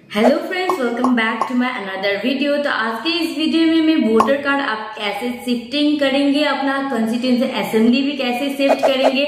Hello friends, welcome back to my another video. तो आज के इस वीडियो में मैं वोटर कार्ड आप कैसे शिफ्टिंग करेंगे, अपना कंस्टिट्यूएंसी असेंबली भी कैसे शिफ्ट करेंगे।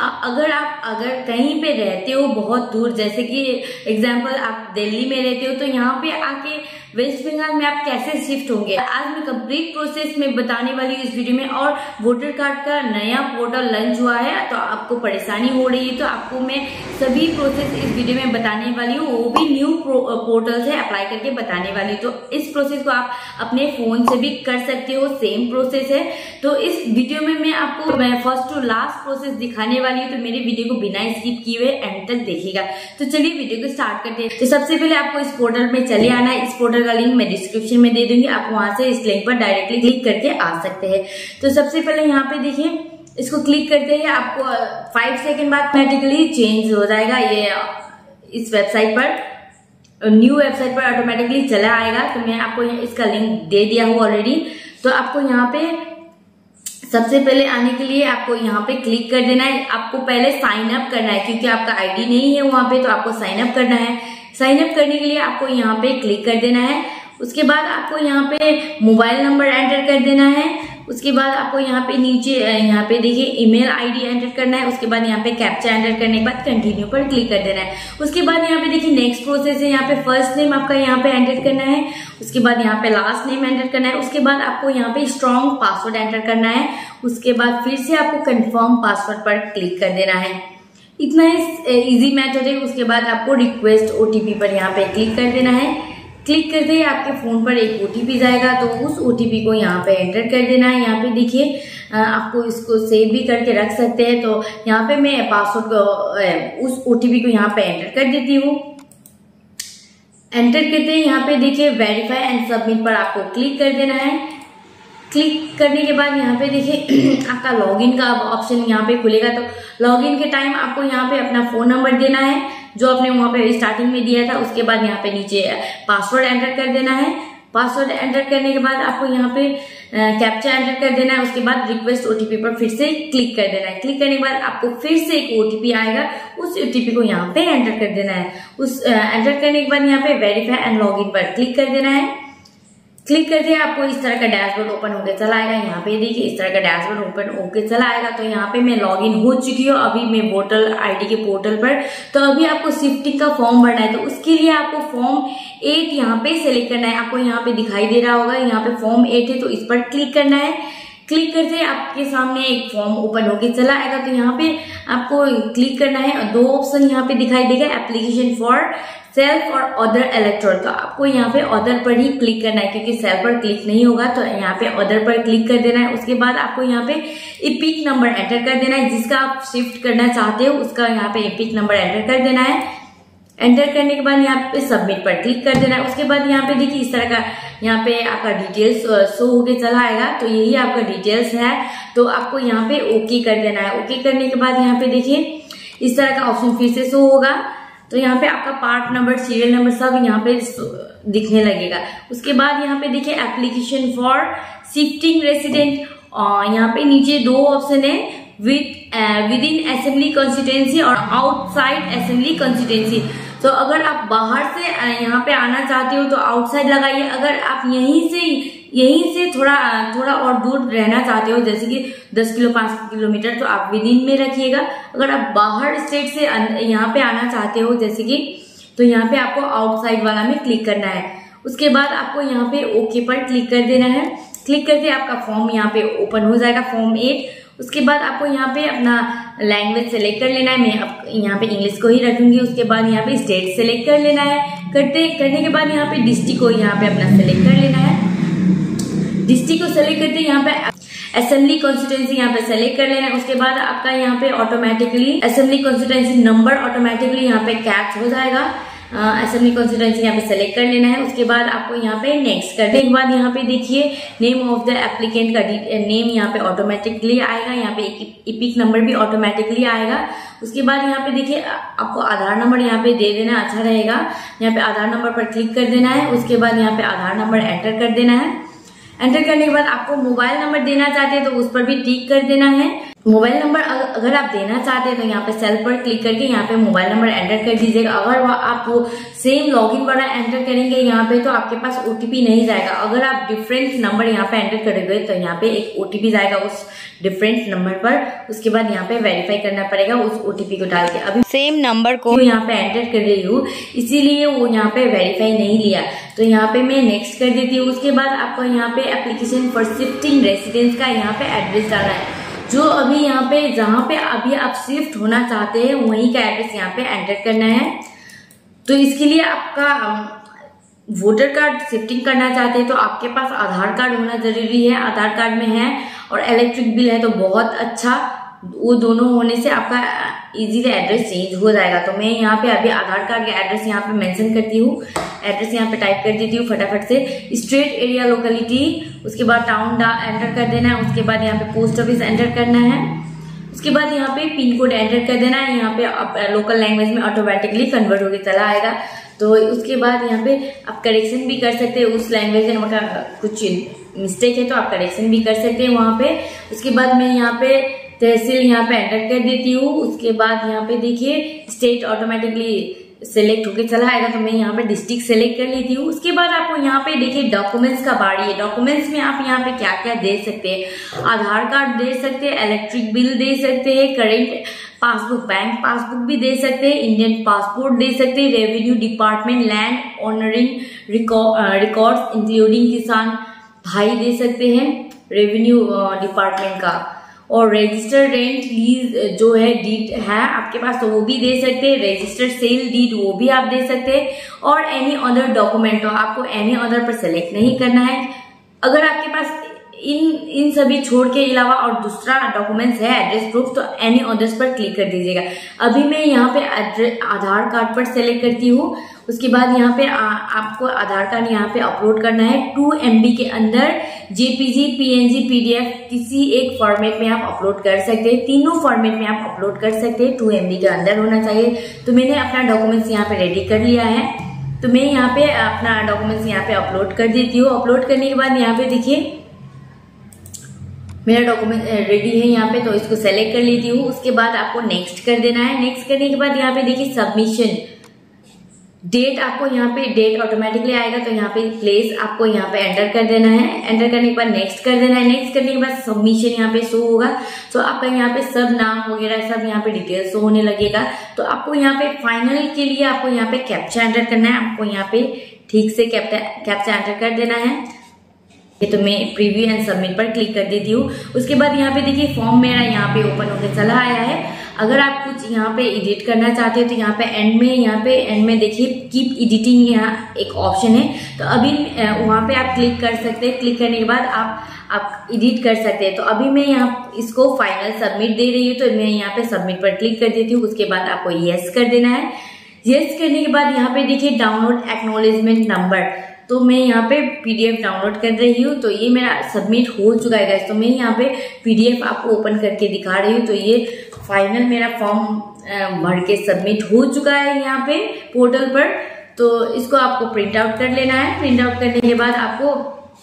अगर कहीं पे रहते हो बहुत दूर, जैसे कि एग्जांपल आप दिल्ली में रहते हो, तो यहाँ पे आके वेस्ट बंगाल में आप कैसे शिफ्ट होंगे, आज मैं कंप्लीट प्रोसेस में बताने वाली हूँ इस वीडियो में। और वोटर कार्ड का नया पोर्टल लॉन्च हुआ है, तो आपको परेशानी हो रही है, तो आपको मैं सभी प्रोसेस इस वीडियो में बताने वाली हूँ, वो भी न्यू पोर्टल से अप्लाई करके बताने वाली। तो इस प्रोसेस को आप अपने फोन से भी कर सकते हो, सेम प्रोसेस है। तो इस वीडियो में मैं आपको फर्स्ट टू लास्ट प्रोसेस दिखाने वाली हूँ, तो मेरे वीडियो को बिना स्किप किए हुए एंड तक देखिएगा। तो चलिए वीडियो को स्टार्ट करते हैं। तो सबसे पहले आपको इस पोर्टल में चले आना है। इस पोर्टल का लिंक मैं डिस्क्रिप्शन में दे दूंगी, आप वहां से इस लिंक पर डायरेक्टली क्लिक करके आ सकते हैं। तो सबसे पहले यहाँ पे देखिए, इसको क्लिक करते ही आपको 5 सेकंड बाद ऑटोमेटिकली चेंज हो जाएगा। ये इस वेबसाइट पर, न्यू वेबसाइट पर ऑटोमेटिकली चला आएगा। तो मैं आपको इसका लिंक दे दिया हूँ ऑलरेडी। तो आपको यहाँ पे सबसे पहले आने के लिए आपको यहाँ पे क्लिक कर देना है। आपको पहले साइन अप करना है, क्योंकि आपका आईडी नहीं है वहां पे, तो आपको साइन अप करना है। साइन अप करने के लिए आपको यहाँ पे क्लिक कर देना है। उसके बाद आपको यहाँ पे मोबाइल नंबर एंटर कर देना है। उसके बाद आपको यहाँ पे नीचे यहाँ पे देखिए ईमेल आईडी एंटर करना है। उसके बाद यहाँ पे कैप्चा एंटर करने के बाद कंटिन्यू पर क्लिक कर देना है। उसके बाद यहाँ पे देखिए नेक्स्ट प्रोसेस है। यहाँ पे फर्स्ट नेम आपका यहाँ पे एंटर करना है। उसके बाद यहाँ पे लास्ट नेम एंटर करना है। उसके बाद आपको यहाँ पे स्ट्रॉन्ग पासवर्ड एंटर करना है। उसके बाद फिर से आपको कंफर्म पासवर्ड पर क्लिक कर देना है। इतना इजी मेथड है। उसके बाद आपको रिक्वेस्ट ओटीपी पर यहाँ पे क्लिक कर देना है। क्लिक करते ही आपके फोन पर एक ओटीपी जाएगा, तो उस ओटीपी को यहाँ पे एंटर कर देना है। यहाँ पे देखिए आपको इसको सेव भी करके रख सकते हैं। तो यहाँ पे मैं पासवर्ड को, उस ओटीपी को यहाँ पे एंटर कर देती हूँ। एंटर करते ही यहाँ पे देखिए वेरीफाई एंड सबमिट पर आपको क्लिक कर देना है। क्लिक करने के बाद यहाँ पे देखिए आपका लॉगिन का ऑप्शन यहाँ पे खुलेगा। तो लॉगिन के टाइम आपको यहाँ पे अपना फोन नंबर देना है, जो आपने वहां पे स्टार्टिंग में दिया था। उसके बाद यहाँ पे नीचे पासवर्ड एंटर कर देना है। पासवर्ड एंटर करने के बाद आपको यहाँ पे कैप्चा एंटर कर देना है। उसके बाद रिक्वेस्ट ओटीपी पर फिर से क्लिक कर देना है। क्लिक करने के बाद आपको फिर से एक ओटीपी आएगा, उस ओटीपी को यहाँ पे एंटर कर देना है। उस एंटर करने के बाद यहाँ पे वेरीफाई एंड लॉगिन पर क्लिक कर देना है। क्लिक करके आपको इस तरह का डैशबोर्ड ओपन होकर चला आएगा। यहाँ पे देखिए इस तरह का डैशबोर्ड ओपन होकर चला आएगा। तो यहाँ पे मैं लॉगिन हो चुकी हूँ अभी मैं वोटर आईडी के पोर्टल पर। तो अभी आपको शिफ्टिंग का फॉर्म भरना है, तो उसके लिए आपको फॉर्म 8 यहाँ पे सिलेक्ट करना है। आपको यहाँ पे दिखाई दे रहा होगा, यहाँ पे फॉर्म 8 है, तो इस पर क्लिक करना है। क्लिक करते आपके सामने एक फॉर्म ओपन होके चला आएगा। तो यहाँ पे आपको क्लिक करना है। 2 ऑप्शन यहाँ पे दिखाई देगा, एप्लीकेशन फॉर सेल्फ और अदर इलेक्टोर। तो आपको यहाँ पे अदर पर ही क्लिक करना है, क्योंकि सेल्फ पर क्लिक नहीं होगा। तो यहाँ पे अदर पर क्लिक कर देना है। उसके बाद आपको यहाँ पे इपिक नंबर एंटर कर देना है, जिसका आप शिफ्ट करना चाहते हो उसका यहाँ पे इपिक नंबर एंटर कर देना है। एंटर करने के बाद यहाँ पे सबमिट पर क्लिक कर देना है। उसके बाद यहाँ पे देखिए इस तरह का यहाँ पे आपका डिटेल्स शो होके चला आएगा। तो यही आपका डिटेल्स है, तो आपको यहाँ पे ओके कर देना है। ओके करने के बाद यहाँ पे देखिए इस तरह का ऑप्शन फिर से शो होगा। तो यहाँ पे आपका पार्ट नंबर, सीरियल नंबर सब यहाँ पे दिखने लगेगा। उसके बाद यहाँ पे देखिए एप्लीकेशन फॉर शिफ्टिंग रेसिडेंट, यहाँ पे नीचे 2 ऑप्शन है, विद इन असेंबली कॉन्स्टिट्यूएंसी और आउटसाइड असेंबली कॉन्स्टिट्यूएंसी। तो अगर आप बाहर से यहाँ पे आना चाहते हो तो आउटसाइड लगाइए। अगर आप यहीं से थोड़ा और दूर रहना चाहते हो, जैसे कि 10 किलो 5 किलोमीटर, तो आप विद इन में रखिएगा। अगर आप बाहर स्टेट से यहाँ पे आना चाहते हो जैसे कि, तो यहाँ पे आपको आउटसाइड वाला में क्लिक करना है। उसके बाद आपको यहाँ पे ओके पर क्लिक कर देना है। क्लिक करके आपका फॉर्म यहाँ पे ओपन हो जाएगा, फॉर्म 8। उसके बाद आपको यहाँ पे अपना लैंग्वेज सेलेक्ट कर लेना है। मैं यहाँ पे इंग्लिश को ही रखूंगी। उसके बाद यहाँ पे स्टेट सेलेक्ट कर लेना है। करने के बाद यहाँ पे डिस्ट्रिक्ट को यहाँ पे अपना सेलेक्ट कर लेना है। डिस्ट्रिक्ट को सेलेक्ट करते यहाँ पे असेंबली कॉन्स्टिट्यूएंसी यहाँ पे सेलेक्ट कर लेना है। उसके बाद आपका यहाँ पे automatically assembly constituency number automatically यहाँ पे कैच हो जाएगा। असेंबली कॉन्स्टिट्यूएंसी यहाँ पे सेलेक्ट कर लेना है। उसके बाद आपको यहाँ पे नेक्स्ट करने के बाद यहाँ पे देखिए नेम ऑफ द एप्लीकेंट का नेम यहाँ पे ऑटोमेटिकली आएगा। यहाँ पे इपिक नंबर भी ऑटोमेटिकली आएगा। उसके बाद यहाँ पे देखिए आपको आधार नंबर यहाँ पे दे देना, अच्छा रहेगा। यहाँ पे आधार नंबर पर क्लिक कर देना है। उसके बाद यहाँ पे आधार नंबर एंटर कर देना है। एंटर करने के बाद आपको मोबाइल नंबर देना चाहते हैं तो उस पर भी टिक कर देना है। मोबाइल नंबर अगर आप देना चाहते हैं तो यहाँ पे सेल पर क्लिक करके यहाँ पे मोबाइल नंबर एंटर कर दीजिएगा। अगर आप वो सेम लॉगिन वाला एंटर करेंगे यहाँ पे तो आपके पास ओटीपी नहीं जाएगा। अगर आप डिफरेंट नंबर यहाँ पे एंटर करेंगे तो यहाँ पे एक ओटीपी जाएगा उस डिफरेंट नंबर पर। उसके बाद यहाँ पे वेरीफाई करना पड़ेगा उस ओटीपी को डाल के। अभी सेम नंबर को यहाँ पे एंटर कर रही हूँ, इसीलिए वो यहाँ पे वेरीफाई नहीं लिया, तो यहाँ पे मैं नेक्स्ट कर देती हूँ। उसके बाद आपको यहाँ पे एप्लीकेशन फॉर शिफ्टिंग रेसिडेंस का यहाँ पे एड्रेस डालना है। जो अभी यहाँ पे जहाँ पे अभी आप शिफ्ट होना चाहते हैं वहीं का एड्रेस यहाँ पे एंटर करना है। तो इसके लिए आपका वोटर कार्ड शिफ्टिंग करना चाहते हैं तो आपके पास आधार कार्ड होना जरूरी है। आधार कार्ड में है और इलेक्ट्रिक बिल है तो बहुत अच्छा, वो दोनों होने से आपका इजीली एड्रेस चेंज हो जाएगा। तो मैं यहाँ पे अभी आधार कार्ड का एड्रेस यहाँ पे मेंशन करती हूँ। एड्रेस यहाँ पे टाइप कर देती हूँ फटाफट से, स्टेट, एरिया, लोकेलिटी, उसके बाद टाउन एंटर कर देना है। उसके बाद यहाँ पे पोस्ट ऑफिस एंटर करना है। उसके बाद यहाँ पे पिन कोड एंटर कर देना है। यहाँ पे लोकल लैंग्वेज में ऑटोमेटिकली कन्वर्ट होकर चला आएगा। तो उसके बाद यहाँ पे आप करेक्शन भी कर सकते हैं उस लैंग्वेज में, मतलब कुछ मिस्टेक है तो आप करेक्शन भी कर सकते हैं वहां पे। उसके बाद मैं यहाँ पे तहसील यहाँ पे एंटर कर देती हूँ। उसके बाद यहाँ पे देखिए स्टेट ऑटोमेटिकली सेलेक्ट होके चला आएगा, तो मैं यहाँ पे डिस्ट्रिक्ट सेलेक्ट कर लेती हूँ। उसके बाद आपको यहाँ पे देखिए डॉक्यूमेंट्स का बारी है। डॉक्यूमेंट्स में आप यहाँ पे क्या क्या दे सकते हैं, आधार कार्ड दे सकते हैं, इलेक्ट्रिक बिल दे सकते हैं, करेंट पासबुक, बैंक पासबुक भी दे सकते हैं, इंडियन पासपोर्ट दे सकते हैं, revenue department land owning records including किसान भाई दे सकते हैं रेवेन्यू डिपार्टमेंट का, और रजिस्टर्ड रेंट लीज जो है डीड है आपके पास तो वो भी दे सकते हैं, रजिस्टर्ड सेल डीड वो भी आप दे सकते हैं, और एनी अदर डॉक्यूमेंट, तो आपको एनी अदर पर सेलेक्ट नहीं करना है। अगर आपके पास इन सभी छोड़ के अलावा और दूसरा डॉक्यूमेंट्स है एड्रेस प्रूफ तो एनी अदर्स पर क्लिक कर दीजिएगा। अभी मैं यहाँ पे आधार कार्ड पर सेलेक्ट करती हूँ। उसके बाद यहाँ पे आपको आधार कार्ड यहाँ पे अपलोड करना है 2 MB के अंदर, जेपीजी, पीएनजी, पीडीएफ किसी एक फॉर्मेट में आप अपलोड कर सकते हैं। तीनों फॉर्मेट में आप अपलोड कर सकते हैं, 2 MB के अंदर होना चाहिए। तो मैंने अपना डॉक्यूमेंट्स यहाँ पे रेडी कर लिया है, तो मैं यहाँ पे अपना डॉक्यूमेंट्स यहाँ पे अपलोड कर देती हूँ। अपलोड करने के बाद यहाँ पे देखिए मेरा डॉक्यूमेंट रेडी है यहाँ पे, तो इसको सेलेक्ट कर लेती हूँ। उसके बाद आपको नेक्स्ट कर देना है। नेक्स्ट करने के बाद यहाँ पे देखिए सबमिशन डेट, आपको यहाँ पे डेट ऑटोमेटिकली आएगा, तो यहाँ पे प्लेस आपको यहाँ पे एंटर कर देना है। एंटर करने के बाद नेक्स्ट कर देना है। नेक्स्ट करने के बाद सबमिशन यहाँ पे शो होगा, तो आपका यहाँ पे सब नाम वगैरह सब यहाँ पे डिटेल शो होने लगेगा। तो आपको यहाँ पे फाइनल के लिए आपको यहाँ पे कैप्चा एंटर करना है। आपको यहाँ पे ठीक से कैप्चा एंटर कर देना है। तो मैं प्रीव्यू एंड सबमिट पर क्लिक कर देती हूँ। उसके बाद यहाँ पे देखिए फॉर्म मेरा यहाँ पे ओपन होकर चला आया है। अगर आप कुछ यहाँ पे एडिट करना चाहते हो तो यहाँ पे एंड में देखिए कीप एडिटिंग यहाँ एक ऑप्शन है, तो अभी वहाँ पे आप क्लिक कर सकते हैं। क्लिक करने के बाद आप एडिट कर सकते हैं। तो अभी मैं यहाँ इसको फाइनल सबमिट दे रही हूँ, तो मैं यहाँ पे सबमिट पर क्लिक कर देती हूँ। उसके बाद आपको यस कर देना है। यस करने के बाद यहाँ पे देखिए डाउनलोड एक्नॉलेजमेंट नंबर, तो मैं यहाँ पे पीडीएफ डाउनलोड कर रही हूँ। तो ये मेरा सबमिट हो चुका है गाइस, तो मैं यहाँ पे पीडीएफ आपको ओपन करके दिखा रही हूँ। तो ये फाइनल मेरा फॉर्म भर के सबमिट हो चुका है यहाँ पे पोर्टल पर। तो इसको आपको प्रिंट आउट कर लेना है। प्रिंट आउट करने के बाद आपको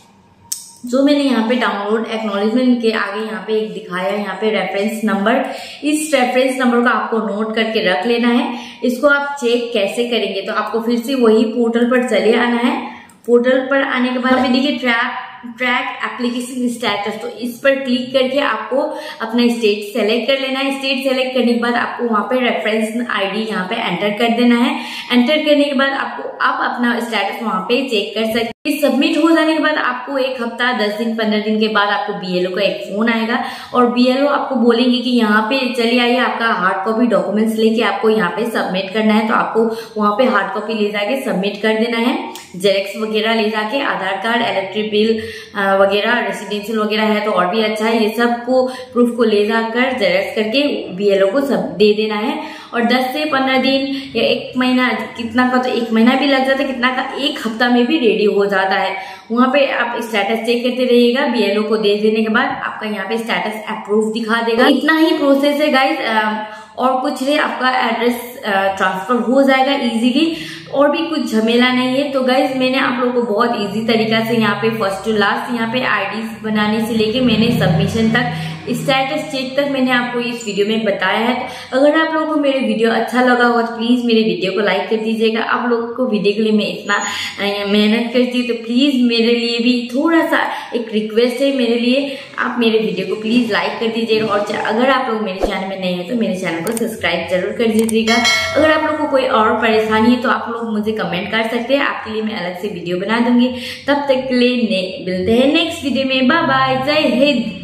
जो मैंने यहाँ पे डाउनलोड एक्नॉलेजमेंट के आगे यहाँ पे एक दिखाया है यहाँ पे रेफरेंस नंबर, इस रेफरेंस नंबर को आपको नोट करके रख लेना है। इसको आप चेक कैसे करेंगे, तो आपको फिर से वही पोर्टल पर चले आना है। पोर्टल पर आने के बाद देखिए ट्रैक एप्लीकेशन स्टेटस, तो इस पर क्लिक करके आपको अपना स्टेट सेलेक्ट कर लेना है। स्टेट सेलेक्ट करने के बाद आपको वहां पे रेफरेंस आईडी यहाँ पे एंटर कर देना है। एंटर करने के बाद आप अपना स्टेटस वहां पे चेक कर सकते हैं। सबमिट हो जाने के बाद आपको 1 हफ्ता 10 दिन 15 दिन के बाद आपको बीएलओ का एक फोन आएगा, और बीएलओ आपको बोलेंगे कि यहाँ पे चले आइए, आपका हार्ड कॉपी डॉक्यूमेंट्स लेके आपको यहाँ पे सबमिट करना है। तो आपको वहां पे हार्ड कॉपी ले जाके सबमिट कर देना है। जेरेक्स वगैरह ले जाके, आधार कार्ड, इलेक्ट्रिक बिल वगैरह, रेसिडेंशियल वगैरह है तो और भी अच्छा है। ये सब को प्रूफ को ले जाकर जेरेक्स करके बीएलओ को सब दे देना है। और 10 से 15 दिन या 1 महीना, कितना का तो 1 महीना भी लग जाता है, कितना का 1 हफ्ता में भी रेडी हो जाता है। वहां पे आप स्टेटस चेक करते रहिएगा। बीएलओ को दे देने के बाद आपका यहाँ पे स्टेटस अप्रूव दिखा देगा। इतना ही प्रोसेस है गाइस, और कुछ नहीं, आपका एड्रेस ट्रांसफर हो जाएगा इजीली, और भी कुछ झमेला नहीं है। तो गाइज मैंने आप लोगों को बहुत इजी तरीका से यहाँ पे फर्स्ट टू लास्ट यहाँ पे आईडी बनाने से लेके मैंने सबमिशन तक स्टेटस चेक तक मैंने आपको इस वीडियो में बताया है। तो अगर आप लोगों को मेरे वीडियो अच्छा लगा होगा तो प्लीज मेरे वीडियो को लाइक कर दीजिएगा। आप लोगों को वीडियो के लिए मैं इतना मेहनत करती हूँ, तो प्लीज मेरे लिए भी थोड़ा सा एक रिक्वेस्ट है मेरे लिए, आप मेरे वीडियो को प्लीज लाइक कर दीजिएगा। और अगर आप लोग मेरे चैनल में नए हैं तो मेरे चैनल को सब्सक्राइब जरूर कर दीजिएगा। अगर आप लोग को कोई और परेशानी है तो आप लोग मुझे कमेंट कर सकते हैं, आपके लिए मैं अलग से वीडियो बना दूंगी। तब तक के लिए मिलते हैं नेक्स्ट वीडियो में। बाय बाय, जय हिंद।